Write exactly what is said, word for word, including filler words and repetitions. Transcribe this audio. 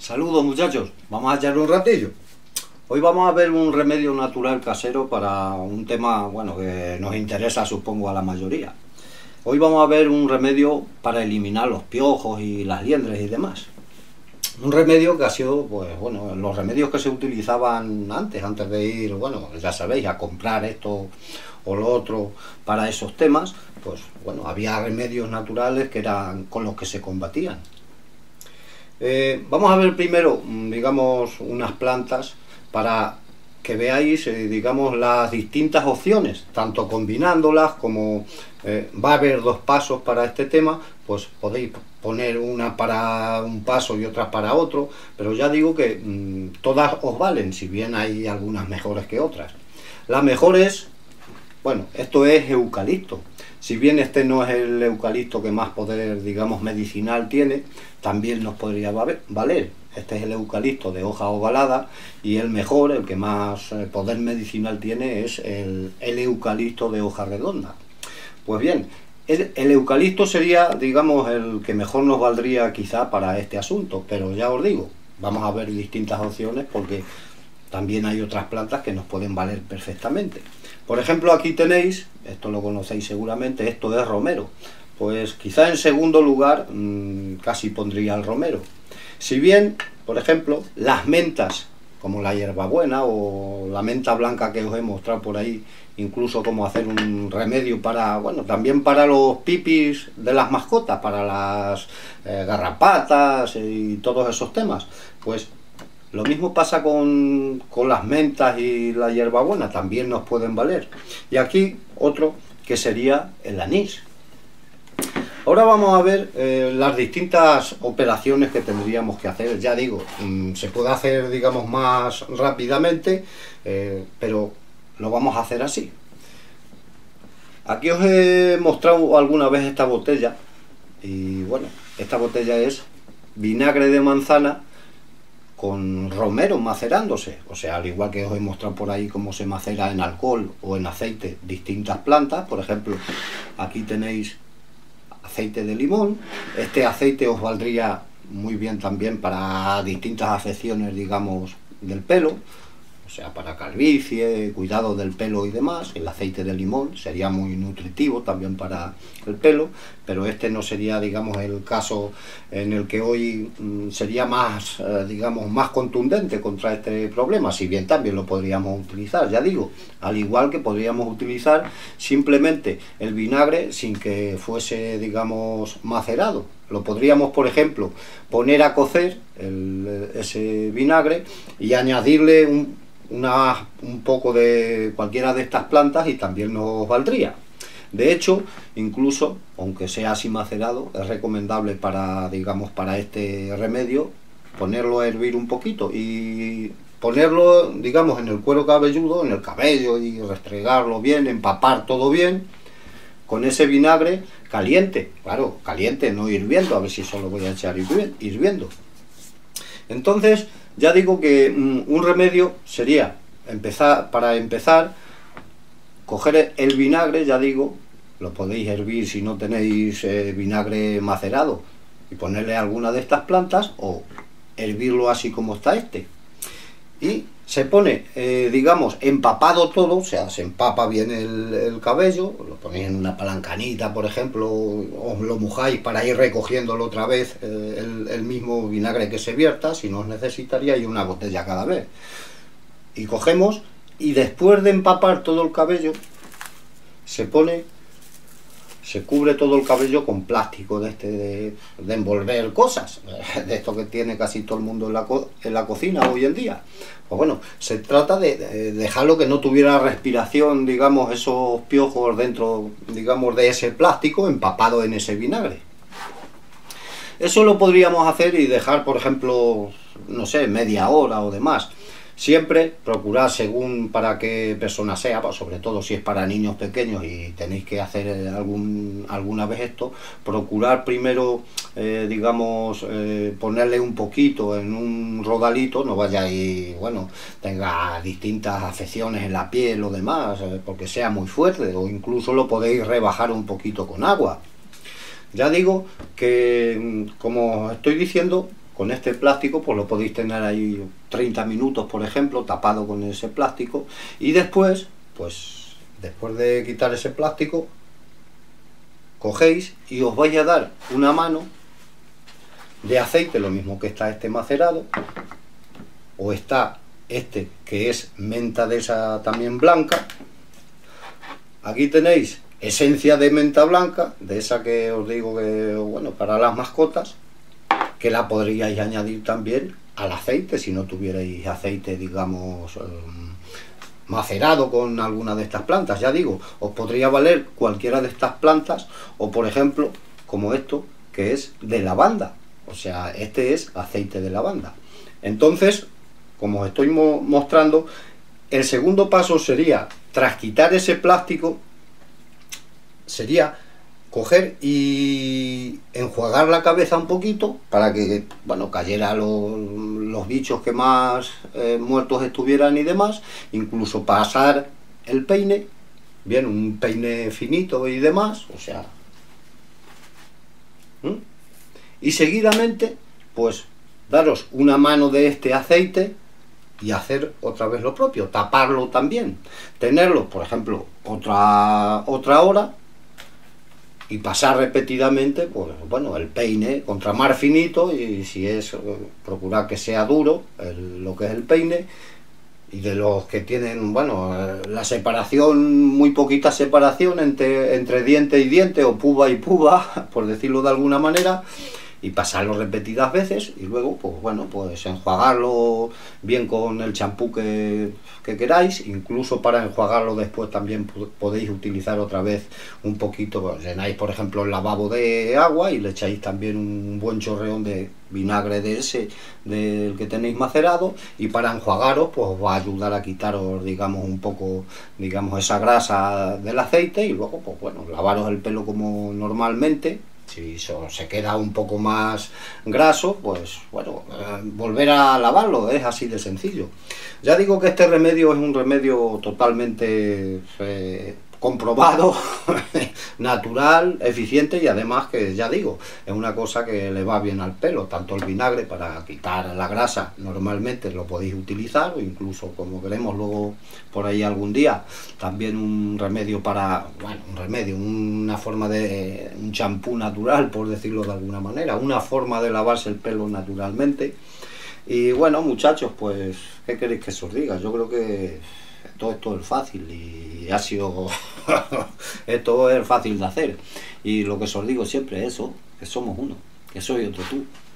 Saludos muchachos, vamos a echar un ratillo. Hoy vamos a ver un remedio natural casero para un tema, bueno, que nos interesa supongo a la mayoría. Hoy vamos a ver un remedio para eliminar los piojos y las liendres y demás. Un remedio que ha sido, pues bueno, los remedios que se utilizaban antes, antes de ir, bueno, ya sabéis, a comprar esto o lo otro para esos temas, pues bueno, había remedios naturales que eran con los que se combatían. Eh, vamos a ver primero, digamos, unas plantas para que veáis, eh, digamos, las distintas opciones, tanto combinándolas como eh, va a haber dos pasos para este tema, pues podéis poner una para un paso y otra para otro, pero ya digo que mmm, todas os valen, si bien hay algunas mejores que otras. La mejor es, bueno, esto es eucalipto. Si bien este no es el eucalipto que más poder, digamos, medicinal tiene, también nos podría valer. Este es el eucalipto de hoja ovalada y el mejor, el que más poder medicinal tiene, es el, el eucalipto de hoja redonda. Pues bien, el, el eucalipto sería, digamos, el que mejor nos valdría quizá para este asunto, pero ya os digo, vamos a ver distintas opciones porque también hay otras plantas que nos pueden valer perfectamente. Por ejemplo, aquí tenéis, esto lo conocéis seguramente, esto es romero. Pues quizá en segundo lugar mmm, casi pondría el romero. Si bien, por ejemplo, las mentas, como la hierbabuena o la menta blanca que os he mostrado por ahí, incluso como hacer un remedio para, bueno, también para los pipis de las mascotas, para las eh, garrapatas y todos esos temas, pues lo mismo pasa con, con las mentas y la hierbabuena, también nos pueden valer. Y aquí otro que sería el anís. Ahora vamos a ver eh, las distintas operaciones que tendríamos que hacer. Ya digo, mmm, se puede hacer, digamos, más rápidamente, eh, pero lo vamos a hacer así. Aquí os he mostrado alguna vez esta botella, y bueno, esta botella es vinagre de manzana con romero macerándose, o sea, al igual que os he mostrado por ahí cómo se macera en alcohol o en aceite distintas plantas. Por ejemplo, aquí tenéis aceite de limón. Este aceite os valdría muy bien también para distintas afecciones, digamos, del pelo, o sea, para calvicie, cuidado del pelo y demás. El aceite de limón sería muy nutritivo también para el pelo, pero este no sería, digamos, el caso en el que hoy mmm, sería más, eh, digamos, más contundente contra este problema, si bien también lo podríamos utilizar, ya digo, al igual que podríamos utilizar simplemente el vinagre sin que fuese, digamos, macerado. Lo podríamos, por ejemplo, poner a cocer el, ese vinagre y añadirle un Una, un poco de cualquiera de estas plantas y también nos valdría. De hecho, incluso, aunque sea así macerado, es recomendable para, digamos, para este remedio, ponerlo a hervir un poquito y ponerlo, digamos, en el cuero cabelludo, en el cabello, y restregarlo bien, empapar todo bien, con ese vinagre caliente, claro, caliente, no hirviendo, a ver si solo voy a echar hirviendo. Entonces, ya digo que mmm, un remedio sería, empezar para empezar, coger el vinagre, ya digo, lo podéis hervir si no tenéis eh, vinagre macerado, y ponerle alguna de estas plantas, o hervirlo así como está este. Y se pone, eh, digamos, empapado todo, o sea, se empapa bien el, el cabello, lo ponéis en una palancanita, por ejemplo, os lo mojáis para ir recogiéndolo otra vez, eh, el, el mismo vinagre que se vierta, si no os necesitaríais una botella cada vez. Y cogemos, y después de empapar todo el cabello, se pone, se cubre todo el cabello con plástico de este de, de envolver cosas, de esto que tiene casi todo el mundo en la, co en la cocina hoy en día. Pues bueno, se trata de, de dejarlo que no tuviera respiración, digamos, esos piojos dentro, digamos, de ese plástico empapado en ese vinagre. Eso lo podríamos hacer y dejar, por ejemplo, no sé, media hora o demás. Siempre procurar, según para qué persona sea, pues sobre todo si es para niños pequeños y tenéis que hacer algún, alguna vez esto, procurar primero, eh, digamos, eh, ponerle un poquito en un rodalito, no vaya y, bueno, tenga distintas afecciones en la piel o demás, eh, porque sea muy fuerte, o incluso lo podéis rebajar un poquito con agua. Ya digo que, como estoy diciendo, con este plástico, pues lo podéis tener ahí treinta minutos, por ejemplo, tapado con ese plástico, y después, pues después de quitar ese plástico, cogéis y os vais a dar una mano de aceite, lo mismo que está este macerado, o está este que es menta de esa también blanca. Aquí tenéis esencia de menta blanca, de esa que os digo que, bueno, para las mascotas, que la podríais añadir también al aceite, si no tuvierais aceite, digamos, um, macerado con alguna de estas plantas. Ya digo, os podría valer cualquiera de estas plantas, o por ejemplo, como esto, que es de lavanda. O sea, este es aceite de lavanda. Entonces, como os estoy mo mostrando, el segundo paso sería, tras quitar ese plástico, sería coger y enjuagar la cabeza un poquito para que, bueno, cayera los, los bichos que más eh, muertos estuvieran y demás, incluso pasar el peine, bien, un peine finito y demás, o sea, ¿Mm? y seguidamente, pues, daros una mano de este aceite y hacer otra vez lo propio, taparlo también, tenerlo, por ejemplo, otra, otra hora, y pasar repetidamente, pues bueno, el peine contra mar finito, y si es, procurar que sea duro el, lo que es el peine, y de los que tienen, bueno, la separación, muy poquita separación entre, entre diente y diente, o púa y púa, por decirlo de alguna manera, y pasarlo repetidas veces, y luego, pues bueno, pues enjuagarlo bien con el champú que, que queráis. Incluso para enjuagarlo después también podéis utilizar otra vez un poquito, pues, llenáis por ejemplo el lavabo de agua y le echáis también un buen chorreón de vinagre de ese, del que tenéis macerado, y para enjuagaros, pues os va a ayudar a quitaros, digamos, un poco, digamos, esa grasa del aceite, y luego, pues bueno, lavaros el pelo como normalmente. Si se queda un poco más graso, pues bueno, eh, volver a lavarlo, es así de sencillo. Ya digo que este remedio es un remedio totalmente eh, comprobado, natural, eficiente, y además que, ya digo, es una cosa que le va bien al pelo. Tanto el vinagre para quitar la grasa, normalmente lo podéis utilizar, o incluso, como veremos luego por ahí algún día, también un remedio para, bueno, un remedio, una forma de, un champú natural, por decirlo de alguna manera, una forma de lavarse el pelo naturalmente. Y bueno, muchachos, pues, ¿qué queréis que os diga? Yo creo que todo esto es fácil, y ha sido esto es fácil de hacer, y lo que os digo siempre es eso, que somos uno, que soy otro tú.